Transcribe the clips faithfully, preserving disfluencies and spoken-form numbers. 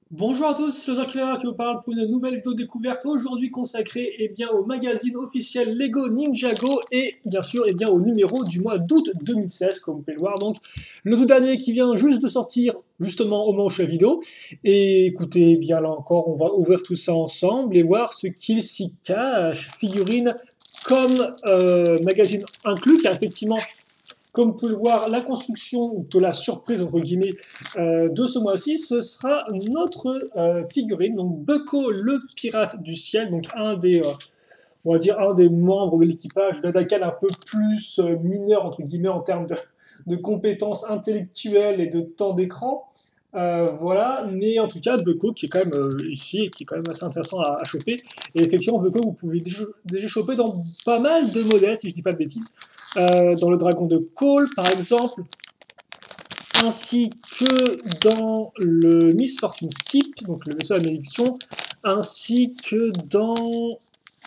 Bonjour à tous, c'est le Killer qui vous parle pour une nouvelle vidéo découverte aujourd'hui consacrée eh bien, au magazine officiel Lego Ninjago et bien sûr eh bien, au numéro du mois d'août deux mille seize, comme vous pouvez le voir. Donc le tout dernier qui vient juste de sortir justement au moment où je fais la vidéo. Et écoutez, eh bien là encore, on va ouvrir tout ça ensemble et voir ce qu'il s'y cache. Figurines comme euh, magazine inclus, car effectivement comme vous pouvez le voir, la construction de la surprise entre guillemets euh, de ce mois-ci, ce sera notre euh, figurine, donc Bucko le pirate du ciel, donc un des, euh, on va dire un des membres de l'équipage d'Adakan un peu plus euh, mineur entre guillemets en termes de, de compétences intellectuelles et de temps d'écran. Euh, voilà, mais en tout cas, Bucko qui est quand même euh, ici et qui est quand même assez intéressant à, à choper. Et effectivement, Bucko, vous pouvez déjà, déjà choper dans pas mal de modèles, si je dis pas de bêtises. Euh, dans le dragon de Cole, par exemple, ainsi que dans le Miss Fortune Skip, donc le vaisseau à malédiction, ainsi que dans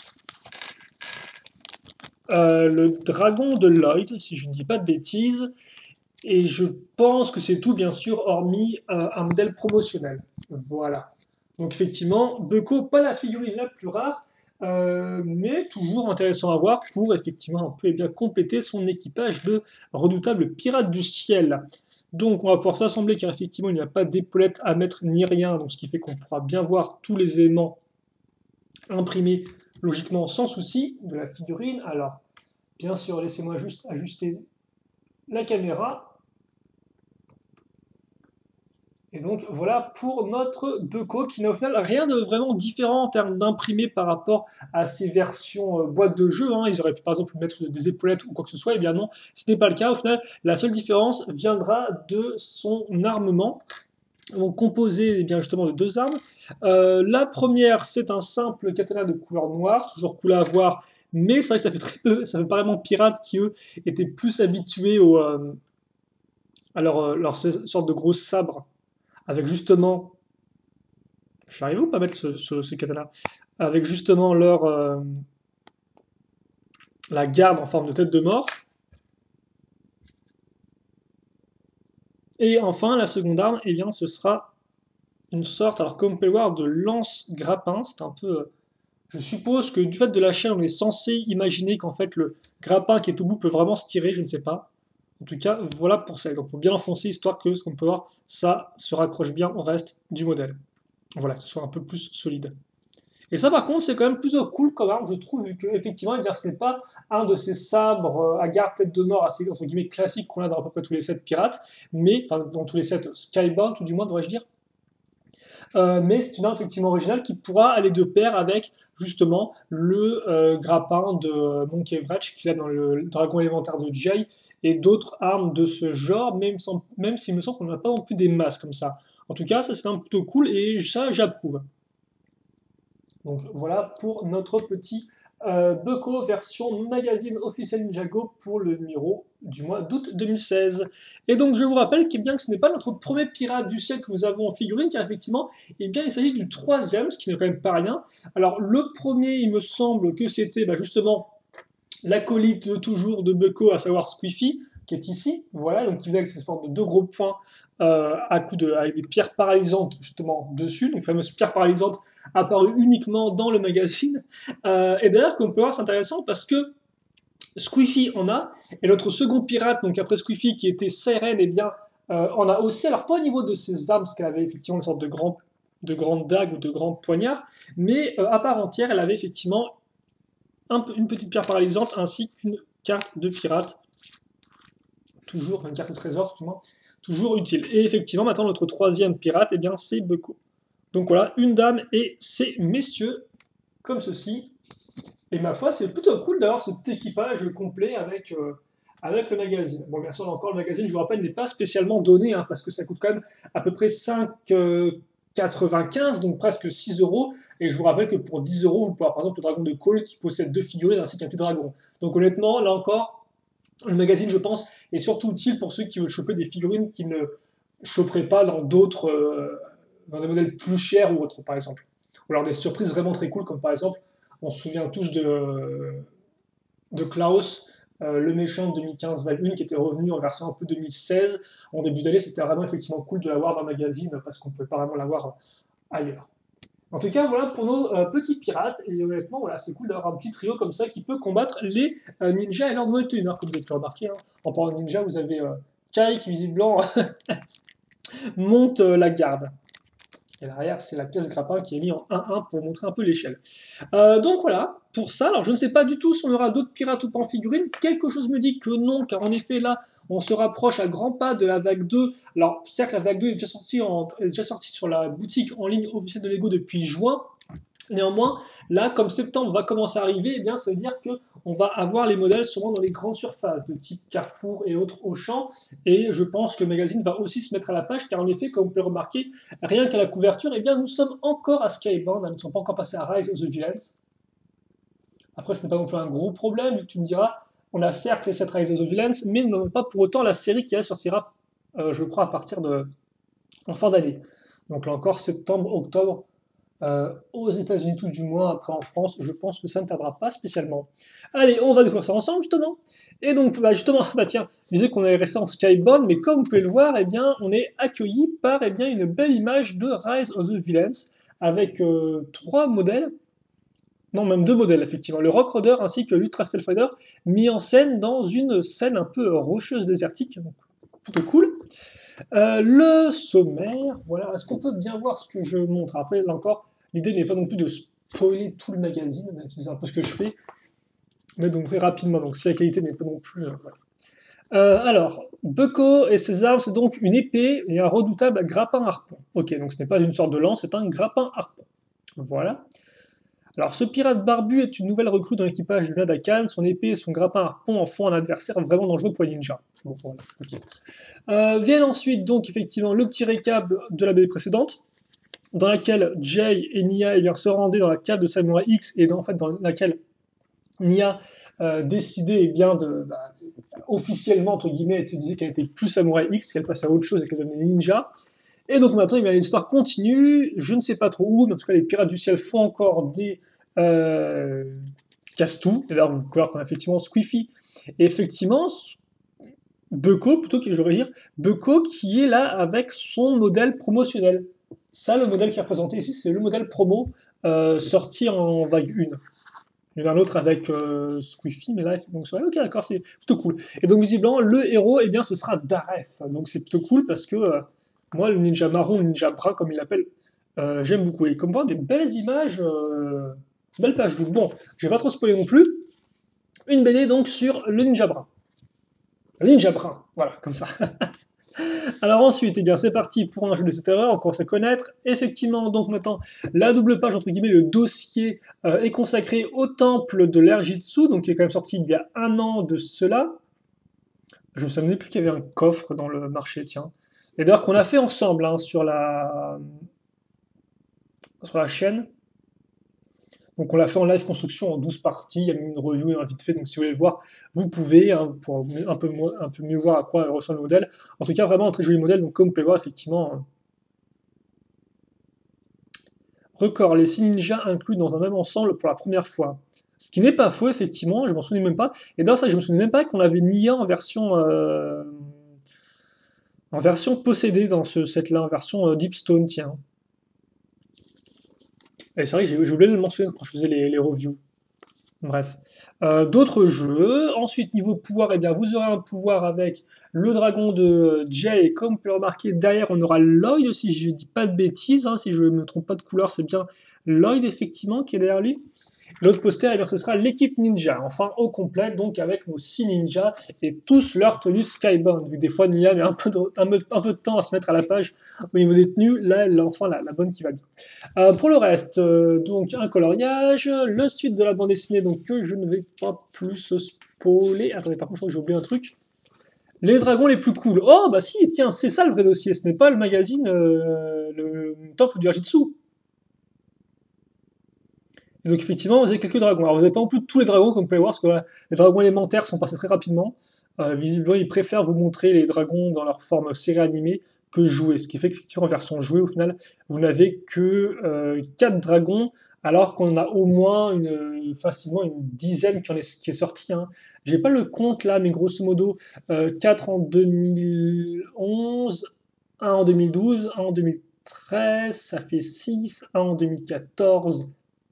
euh, le dragon de Lloyd, si je ne dis pas de bêtises. Et je pense que c'est tout, bien sûr, hormis euh, un modèle promotionnel. Voilà. Donc effectivement, Bucko, pas la figurine la plus rare, euh, mais toujours intéressant à voir pour effectivement un peu eh bien, compléter son équipage de redoutables pirates du ciel. Donc on va pouvoir s'assembler car effectivement il n'y a pas d'épaulette à mettre ni rien, donc ce qui fait qu'on pourra bien voir tous les éléments imprimés logiquement sans souci de la figurine. Alors bien sûr, laissez-moi juste ajuster la caméra. Et donc voilà pour notre Bucko qui n'a au final rien de vraiment différent en termes d'imprimé par rapport à ces versions euh, boîte de jeu. Hein. Ils auraient pu par exemple mettre des épaulettes ou quoi que ce soit. Et bien non, ce n'est pas le cas. Au final, la seule différence viendra de son armement. Donc composé eh bien, justement de deux armes. Euh, la première, c'est un simple katana de couleur noire, toujours cool à voir, mais c'est vrai que ça fait très peu, ça fait pas vraiment pirates qui eux étaient plus habitués au, euh, à leur, euh, leur sorte de gros sabre avec justement, j'arrive ou pas à mettre ce, ce, ce katana, avec justement leur, euh, la garde en forme de tête de mort. Et enfin, la seconde arme, eh bien, ce sera une sorte, alors comme on peut le voir, de lance-grappin. C'est un peu, euh, je suppose que du fait de la chaîne, on est censé imaginer qu'en fait le grappin qui est au bout peut vraiment se tirer, je ne sais pas. En tout cas, voilà pour ça. Donc, il faut bien l'enfoncer histoire que, ce qu'on peut voir, ça se raccroche bien au reste du modèle. Voilà, que ce soit un peu plus solide. Et ça, par contre, c'est quand même plutôt cool comme arme, je trouve, vu qu'effectivement, eh ce n'est pas un de ces sabres euh, à garde tête de mort assez, entre guillemets, classiques qu'on a dans à peu près tous les sets pirates, mais, enfin, dans tous les sets Skybound, tout du moins, devrais-je dire. Euh, mais c'est une arme effectivement originale qui pourra aller de pair avec, justement, le euh, grappin de Monkey Wrench qu'il a dans le dragon élémentaire de Jay et d'autres armes de ce genre, même, sans, même s'il me semble qu'on n'a pas non plus des masses comme ça. En tout cas, ça, c'est un plutôt cool et ça, j'approuve. Donc voilà pour notre petit euh, Bucko version magazine officiel Ninjago pour le numéro du mois d'août deux mille seize. Et donc je vous rappelle que, bien que ce n'est pas notre premier pirate du siècle que nous avons en figurine, car effectivement, eh bien, il s'agit du troisième, ce qui n'est quand même pas rien. Alors le premier, il me semble que c'était bah, justement l'acolyte de toujours de Bucko, à savoir Squiffy, qui est ici, voilà, donc qui faisait avec ces sortes de deux gros points euh, à coup de, avec des pierres paralysantes justement dessus, donc fameuses pierres paralysantes apparues uniquement dans le magazine. Euh, et d'ailleurs, comme on peut voir, c'est intéressant parce que Squiffy en a, et notre second pirate, donc après Squiffy, qui était Siren, eh bien, euh, en a aussi, alors pas au niveau de ses armes, parce qu'elle avait effectivement une sorte de, grand, de grande dague ou de grand poignard, mais euh, à part entière, elle avait effectivement un, une petite pierre paralysante ainsi qu'une carte de pirate, toujours, une carte de trésor, toujours utile. Et effectivement, maintenant, notre troisième pirate, eh bien, c'est Bucko. Donc voilà, une dame et ces messieurs, comme ceci. Et ma foi, c'est plutôt cool d'avoir ce petit équipage complet avec, euh, avec le magazine. Bon, bien sûr, là encore, le magazine, je vous rappelle, n'est pas spécialement donné, hein, parce que ça coûte quand même à peu près cinq virgule quatre-vingt-quinze, donc presque six euros. Et je vous rappelle que pour dix euros, vous pouvez avoir par exemple le dragon de Cole qui possède deux figurines ainsi qu'un petit dragon. Donc honnêtement, là encore, le magazine, je pense, est surtout utile pour ceux qui veulent choper des figurines qui ne choperaient pas dans d'autres, euh, dans des modèles plus chers ou autres, par exemple. Ou alors des surprises vraiment très cool, comme par exemple, on se souvient tous de, de Klaus, euh, le méchant de deux mille quinze Val un, qui était revenu en version un peu deux mille seize. En début d'année, c'était vraiment effectivement cool de l'avoir dans le magazine, parce qu'on ne pouvait pas vraiment l'avoir ailleurs. En tout cas, voilà pour nos euh, petits pirates. Et honnêtement, voilà, c'est cool d'avoir un petit trio comme ça qui peut combattre les euh, ninjas et leurs nouvelles tenues. Comme vous avez pu remarquer, hein. En parlant de ninja, vous avez euh, Kai qui visiblement monte euh, la garde. Et derrière, c'est la pièce grappin qui est mise en un un pour montrer un peu l'échelle. Euh, donc voilà, pour ça, alors je ne sais pas du tout si on aura d'autres pirates ou pas en figurine. Quelque chose me dit que non, car en effet, là, on se rapproche à grands pas de la vague deux. Alors, certes, la vague deux est déjà sortie, en, est déjà sortie sur la boutique en ligne officielle de Lego depuis juin. Néanmoins, là, comme septembre va commencer à arriver, eh bien, ça veut dire qu'on va avoir les modèles sûrement dans les grandes surfaces, de type Carrefour et autres Auchan. Et je pense que le magazine va aussi se mettre à la page, car en effet, comme vous pouvez le remarquer, rien qu'à la couverture, eh bien, nous sommes encore à Skybound, nous ne sommes pas encore passés à Rise of the Villains. Après, ce n'est pas non plus un gros problème, vu que tu me diras, on a certes les sept Rise of the Villains, mais nous n'avons pas pour autant la série qui elle, sortira, euh, je crois, à partir de en fin d'année. Donc là encore, septembre, octobre, euh, aux États-Unis tout du moins, après en France, je pense que ça ne tardera pas spécialement. Allez, on va découvrir ça ensemble justement. Et donc, bah, justement, bah tiens, je disais qu'on allait rester en Skybound, mais comme vous pouvez le voir, eh bien, on est accueilli par eh bien, une belle image de Rise of the Villains, avec euh, trois modèles, non, même deux modèles, effectivement, le Rock Roder ainsi que l'Ultra Stealth Fighter, mis en scène dans une scène un peu rocheuse désertique, donc plutôt cool. Euh, le sommaire, voilà, est-ce qu'on peut bien voir ce que je montre? Après, là encore, l'idée n'est pas non plus de spoiler tout le magazine, même si c'est un peu ce que je fais, mais donc très rapidement, donc si la qualité n'est pas non plus... euh, voilà. Euh, alors, Bucko et ses armes, c'est donc une épée et un redoutable grappin harpon. Ok, donc ce n'est pas une sorte de lance, c'est un grappin harpon. Voilà. Alors, ce pirate barbu est une nouvelle recrue dans l'équipage de Nadakan. Son épée et son grappin harpon en font un adversaire vraiment dangereux pour les ninjas. Bon, voilà, okay. euh, viennent ensuite, donc, effectivement, le petit récap de la B D précédente, dans laquelle Jay et Nia eh bien, se rendaient dans la cave de Samurai X, et dans, en fait, dans laquelle Nia euh, décidait eh bien, de, bah, officiellement, entre guillemets, elle se disait qu'elle était plus Samurai X, qu'elle passait à autre chose et qu'elle devenait ninja. Et donc maintenant, eh bien, l'histoire continue, je ne sais pas trop où, mais en tout cas, les Pirates du Ciel font encore des euh, casse-tout. Et d'ailleurs, vous pouvez voir qu'on a effectivement Squiffy. Et effectivement, Bucko, plutôt que je devrais dire, Bucko qui est là avec son modèle promotionnel. Ça, le modèle qui est représenté ici, c'est le modèle promo euh, sorti en vague un. Il y en a un autre avec euh, Squiffy, mais là, donc c'est ok, d'accord, c'est plutôt cool. Et donc, visiblement, le héros, eh bien, ce sera Dareth. Donc, c'est plutôt cool parce que euh, moi, le ninja marron, le ninja brun, comme il l'appelle, euh, j'aime beaucoup. Et comme voir des belles images, euh, belle page double. Bon, je vais pas trop spoiler non plus. Une B D donc sur le ninja brun. Le ninja brun, voilà, comme ça. Alors ensuite, eh bien, c'est parti pour un jeu de cette erreur, on commence à connaître. Effectivement, donc maintenant, la double page, entre guillemets, le dossier euh, est consacré au temple de l'Erjitsu, donc qui est quand même sorti il y a un an de cela. Je ne savais plus qu'il y avait un coffre dans le marché, tiens. Et d'ailleurs qu'on a fait ensemble hein, sur, la... sur la chaîne. Donc on l'a fait en live construction en douze parties, il y a une review hein, vite fait, donc si vous voulez le voir, vous pouvez, hein, pour un peu, un peu mieux voir à quoi ressemble le modèle. En tout cas, vraiment un très joli modèle, donc comme vous pouvez le voir, effectivement... Hein. Record, les six ninjas inclus dans un même ensemble pour la première fois. Ce qui n'est pas faux, effectivement, je m'en souviens même pas. Et dans ça, je me souviens même pas qu'on avait Nia en version... Euh, en version possédée dans ce set-là, en version euh, Deepstone, tiens. Et c'est vrai que j'ai oublié de le mentionner quand je faisais les, les reviews. Bref. Euh, D'autres jeux. Ensuite, niveau pouvoir, eh bien, vous aurez un pouvoir avec le dragon de Jay. Et comme vous pouvez le remarquer, derrière, on aura Lloyd, si je ne dis pas de bêtises. Hein, si je ne me trompe pas de couleur, c'est bien Lloyd, effectivement, qui est derrière lui. L'autre poster, eh bien, ce sera l'équipe ninja, enfin au complet, donc avec nos six ninjas et tous leur tenue Skybound. Vu que des fois, Nia met un peu, de, un, peu, un peu de temps à se mettre à la page au niveau des tenues, là, elle a enfin la, la bonne qui va bien. Euh, pour le reste, euh, donc un coloriage, le suite de la bande dessinée, donc que je ne vais pas plus spoiler. Attendez, par contre, je crois que j'ai oublié un truc. Les dragons les plus cool. Oh, bah si, tiens, c'est ça le vrai dossier, ce n'est pas le magazine, euh, le temple du Arjitsu. Et donc effectivement, vous avez quelques dragons. Alors vous n'avez pas non plus tous les dragons, comme vous pouvez voir, parce que voilà, les dragons élémentaires sont passés très rapidement. Euh, visiblement, ils préfèrent vous montrer les dragons dans leur forme série animée que jouée. Ce qui fait qu'effectivement, en version jouée, au final, vous n'avez que euh, quatre dragons, alors qu'on en a au moins une, facilement une dizaine qui, en est, qui est sortie. Hein. J'ai pas le compte là, mais grosso modo, euh, quatre en deux mille onze, un en deux mille douze, un en deux mille treize, ça fait six, un en deux mille quatorze,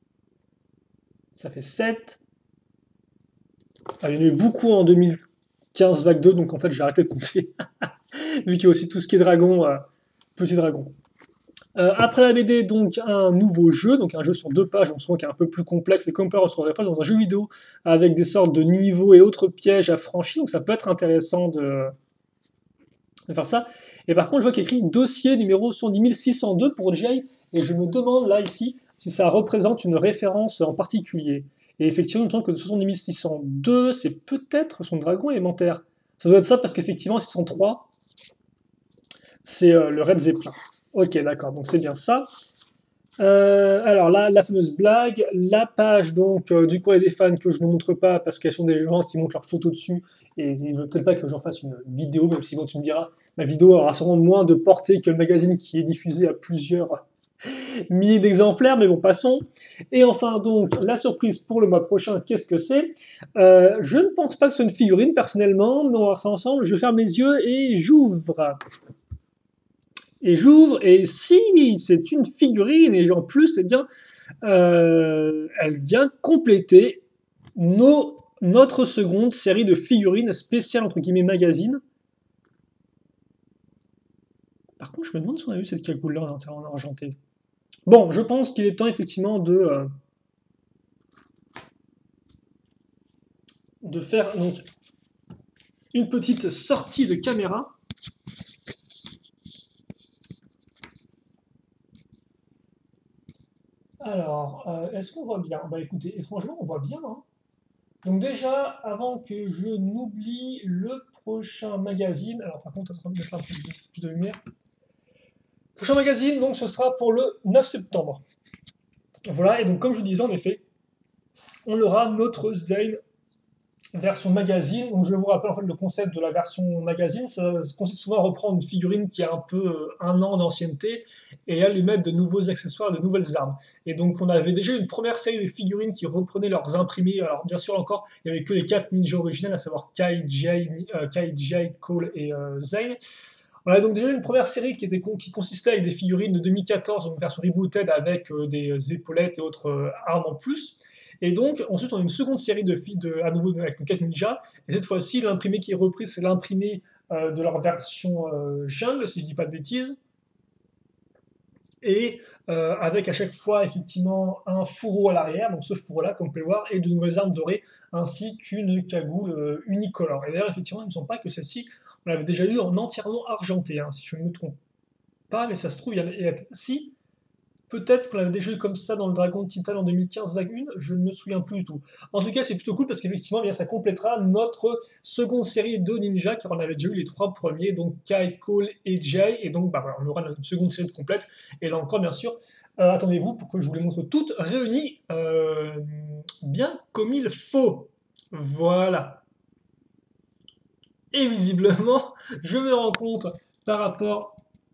ça fait sept. Ah, il y en a eu beaucoup en deux mille quinze vague deux, donc en fait j'ai arrêté de compter. Vu qu'il y a aussi tout ce qui est dragon, euh, petit dragon. Euh, après la B D, donc un nouveau jeu, donc un jeu sur deux pages, on sent qui est un peu plus complexe et qu'on peut retrouver pas dans un jeu vidéo avec des sortes de niveaux et autres pièges à franchir, donc ça peut être intéressant de, de faire ça. Et par contre, je vois qu'il y a écrit dossier numéro cent dix mille six cent deux pour Jay, et je me demande là ici si ça représente une référence en particulier. Et effectivement, il me semble que soixante-dix mille six cent deux, c'est peut-être son dragon élémentaire. Ça doit être ça parce qu'effectivement, six cent trois, c'est euh, le Red Zeppelin. Ok, d'accord, donc c'est bien ça. Euh, alors là, la fameuse blague, la page donc euh, du courrier des fans que je ne montre pas parce qu'elles sont des gens qui montrent leurs photos dessus et ils ne veulent peut-être pas que j'en fasse une vidéo, même si bon, tu me diras, ma vidéo aura sûrement moins de portée que le magazine qui est diffusé à plusieurs milliers d'exemplaires, mais bon, passons. Et enfin donc, la surprise pour le mois prochain, qu'est-ce que c'est? euh, Je ne pense pas que ce soit une figurine personnellement, mais on va voir ça ensemble. Je ferme les yeux et j'ouvre. Et j'ouvre, et si c'est une figurine, et en plus, eh bien, euh, elle vient compléter nos, notre seconde série de figurines spéciales, entre guillemets, magazine. Par contre, je me demande si on a vu cette cagoule-là en argenté. Bon, je pense qu'il est temps, effectivement, de, euh, de faire donc, une petite sortie de caméra. Alors, euh, est-ce qu'on voit bien? Bah écoutez, étrangement, on voit bien, hein. Donc déjà, avant que je n'oublie le prochain magazine, alors par contre, on va mettre un peu plus de lumière. Le prochain magazine, donc, ce sera pour le neuf septembre. Voilà, et donc comme je vous disais, en effet, on aura notre Zane version magazine. Donc je vous rappelle en fait le concept de la version magazine, ça consiste souvent à reprendre une figurine qui a un peu euh, un an d'ancienneté et à lui mettre de nouveaux accessoires, de nouvelles armes. Et donc on avait déjà une première série de figurines qui reprenaient leurs imprimés. Alors bien sûr encore, il n'y avait que les quatre ninjas originels, à savoir Kai, Jay, euh, Kai, Jay, Cole et euh, Zane. On a donc déjà une première série qui, était, qui consistait avec des figurines de deux mille quatorze, une version rebooted avec euh, des épaulettes et autres euh, armes en plus. Et donc, ensuite, on a une seconde série de filles de, à nouveau avec quatre ninjas. Et cette fois-ci, l'imprimé qui est repris, c'est l'imprimé euh, de leur version euh, jungle, si je ne dis pas de bêtises. Et euh, avec à chaque fois, effectivement, un fourreau à l'arrière. Donc, ce fourreau-là, comme vous pouvez le voir, et de nouvelles armes dorées, ainsi qu'une cagoule euh, unicolore. Et d'ailleurs, effectivement, il ne me semble pas que celle-ci, on l'avait déjà eu en entièrement argenté, hein, si je ne me trompe pas, mais ça se trouve, il y a, il y a si, peut-être qu'on l'avait déjà eu comme ça dans le Dragon de Titan en deux mille quinze vague un, je ne me souviens plus du tout. En tout cas, c'est plutôt cool parce qu'effectivement, bien, ça complétera notre seconde série de ninja, car on avait déjà eu les trois premiers, donc Kai, Cole et Jay, et donc bah, voilà, on aura une seconde série de complète. Et là encore, bien sûr, euh, attendez-vous pour que je vous les montre toutes réunies euh, bien comme il faut. Voilà. Et visiblement, je me rends compte par rapport.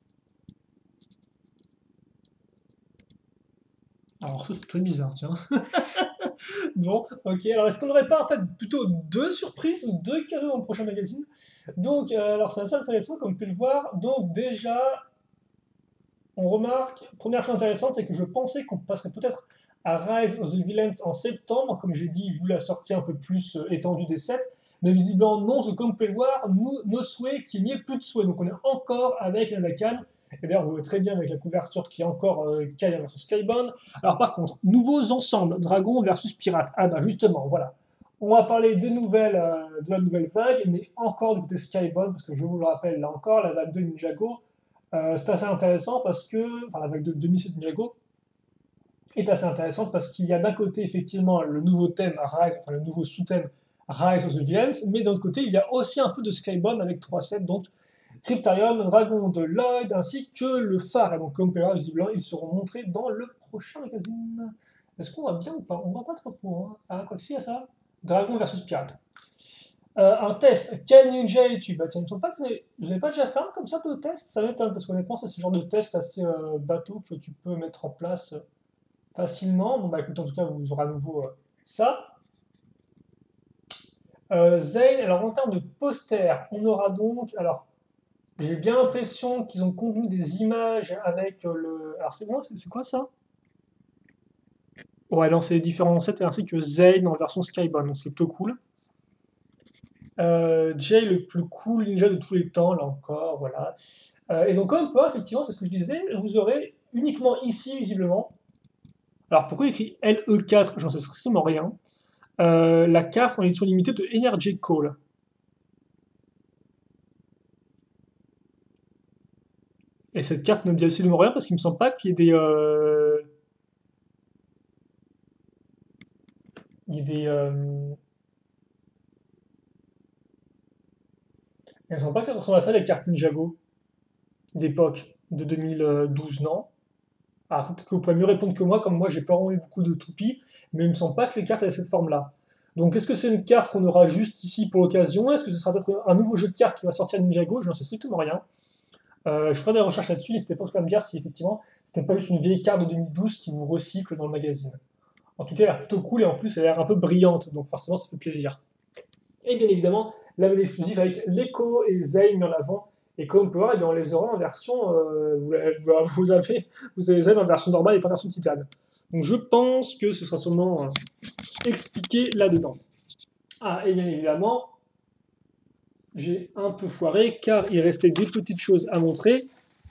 Alors ça c'est très bizarre, tiens. Bon, ok. Alors est-ce qu'on n'aurait pas en fait plutôt deux surprises ou deux cadeaux dans le prochain magazine? Donc, euh, alors c'est assez intéressant comme vous pouvez le voir. Donc déjà, on remarque, première chose intéressante, c'est que je pensais qu'on passerait peut-être à Rise of the Villains en septembre, comme j'ai dit, vu la sortie un peu plus euh, étendue des sets. Mais visiblement non, parce que comme vous pouvez le voir, nous, nos souhaits, qu'il n'y ait plus de souhaits. Donc on est encore avec la Lacan. Et d'ailleurs, vous voyez très bien avec la couverture qui est encore euh, Kai versus Skybound. Alors par contre, nouveaux ensembles, Dragon versus Pirate. Ah bah justement, voilà. On va parler des nouvelles, euh, de la nouvelle vague, mais encore du côté Skybound, parce que je vous le rappelle, là encore, la vague de Ninjago, euh, c'est assez intéressant parce que, enfin la vague de deux mille sept Ninjago, est assez intéressante parce qu'il y a d'un côté effectivement le nouveau thème Rise, enfin le nouveau sous-thème Rise of the Villains, mais d'un autre côté il y a aussi un peu de Skybound avec trois sets, donc Cryptarium, Dragon de Lloyd, ainsi que le phare. Et donc comme vous pouvez voir, visiblement ils seront montrés dans le prochain magazine. Est-ce qu'on voit bien ou pas? On voit pas trop trop. Hein. Ah quoi que si, ça Dragon versus Pirate. Euh, un test, quel ninja es-tu? Bah tiens, il ne semble pas que vous n'avez pas déjà fait un comme ça de test, ça m'étonne, parce qu'honnêtement c'est ce genre de test assez euh, bateau que tu peux mettre en place euh, facilement. Bon bah écoute, en tout cas vous aurez à nouveau euh, ça. Euh, Zane, alors en termes de poster, on aura donc, alors J'ai bien l'impression qu'ils ont contenu des images avec euh, le... Alors c'est moi, c'est c'est quoi ça? Ouais, non, c'est les différents sets ainsi que Zayn en version Skybound, donc c'est plutôt cool. Euh, Jay, le plus cool ninja de tous les temps, là encore, voilà. Euh, et donc, comme quoi, effectivement, c'est ce que je disais, vous aurez uniquement ici, visiblement. Alors, pourquoi il écrit L E quatre? J'en sais strictement rien. Euh, la carte en édition limitée de Energy Call. Et cette carte ne me dit absolument rien parce qu'il me semble pas qu'il y ait des. Euh, il y ait des. Euh, il me semble pas qu'elle ressemble à ça, les cartes Ninjago d'époque, de deux mille douze, non? Alors, peut-être que vous pouvez mieux répondre que moi, comme moi, j'ai pas vraiment eu beaucoup de toupies, mais il me semble pas que les cartes aient cette forme-là. Donc, est-ce que c'est une carte qu'on aura juste ici pour l'occasion? Est-ce que ce sera peut-être un nouveau jeu de cartes qui va sortir à Ninjago? Je n'en sais strictement rien. Euh, je ferai des recherches là-dessus, n'hésitez pas à me dire si effectivement c'était pas juste une vieille carte de deux mille douze qui vous recycle dans le magazine. En tout cas, elle a l'air plutôt cool et en plus elle a l'air un peu brillante, donc forcément ça fait plaisir. Et bien évidemment, la nouvelle exclusive avec l'Echo et Zayn mis en avant. Et comme on peut voir, eh bien, on les aura en version. Euh, vous, vous avez, vous avez Zayn en version normale et pas en version titane. Donc je pense que ce sera sûrement euh, expliqué là-dedans. Ah, et bien évidemment, j'ai un peu foiré car il restait des petites choses à montrer.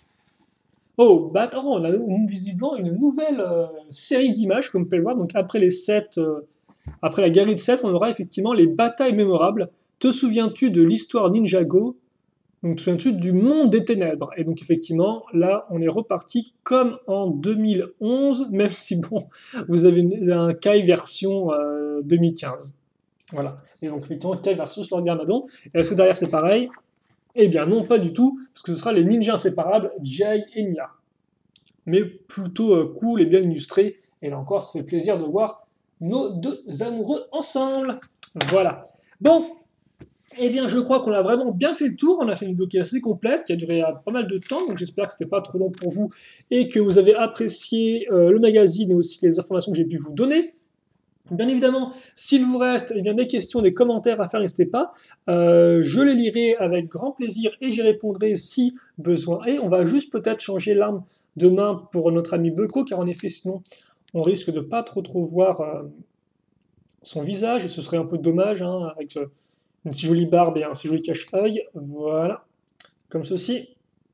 Oh, bah attends, on a visiblement une nouvelle euh, série d'images, comme on peut le voir. Donc après les sept, euh, après la galerie de sept, on aura effectivement les batailles mémorables. Te souviens-tu de l'histoire Ninjago? Donc te souviens-tu du monde des ténèbres? Et donc effectivement, là, on est reparti comme en deux mille onze, même si bon, vous avez une- un Kai version euh, deux mille quinze. Voilà. Et donc effectivement, Kai versus Lord Garmadon. Et est-ce que derrière c'est pareil? Eh bien non, pas du tout, parce que ce sera les ninjas inséparables, Jai et Nya, mais plutôt euh, cool et bien illustré. Et là encore, ça fait plaisir de voir nos deux amoureux ensemble. Voilà. Bon, eh bien, je crois qu'on a vraiment bien fait le tour. On a fait une vidéo qui est assez complète, qui a duré euh, pas mal de temps. Donc, j'espère que c'était pas trop long pour vous et que vous avez apprécié euh, le magazine et aussi les informations que j'ai pu vous donner. Bien évidemment, s'il vous reste eh bien, des questions, des commentaires à faire, n'hésitez pas. Euh, je les lirai avec grand plaisir et j'y répondrai si besoin. Et on va juste peut-être changer l'arme demain pour notre ami Beko, car en effet, sinon, on risque de pas trop trop voir euh, son visage et ce serait un peu dommage, hein, avec euh, une si jolie barbe et un si joli cache-œil. Voilà, comme ceci.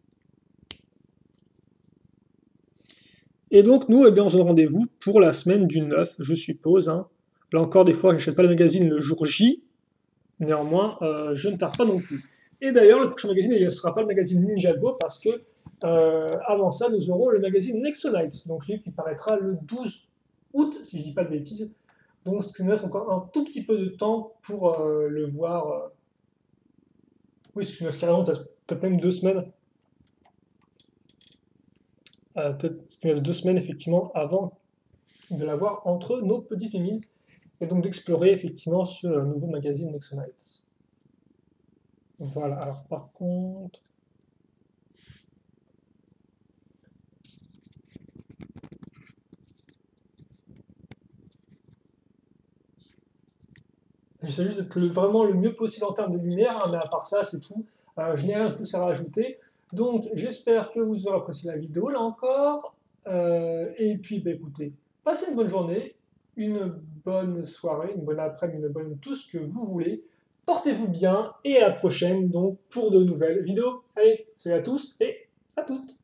Et donc, nous, eh bien, on se donne rendez-vous pour la semaine du neuf, je suppose. Hein. Là encore, des fois, je n'achète pas le magazine le jour J. Néanmoins, euh, je ne tarde pas non plus. Et d'ailleurs, le prochain magazine, il ne sera pas le magazine Ninjago parce que euh, avant ça, nous aurons le magazine Nexonites, donc lui qui paraîtra le douze août, si je ne dis pas de bêtises. Donc, ce qui nous laisse encore un tout petit peu de temps pour euh, le voir. Euh... Oui, ce qui nous laisse carrément peut-être même deux semaines. Euh, peut-être ce qui nous laisse deux semaines, effectivement, avant de l'avoir entre nos petites mines et donc d'explorer effectivement ce nouveau magazine Nexonites. Voilà, alors par contre. J'essaie juste d'être le- vraiment le mieux possible en termes de lumière, hein, mais à part ça, c'est tout. Euh, je n'ai rien de plus à rajouter. Donc, j'espère que vous aurez apprécié la vidéo, là encore. Euh, et puis, bah, écoutez, passez une bonne journée, une bonne soirée, une bonne après-midi, une bonne tout ce que vous voulez. Portez-vous bien et à la prochaine, donc, pour de nouvelles vidéos. Allez, salut à tous et à toutes.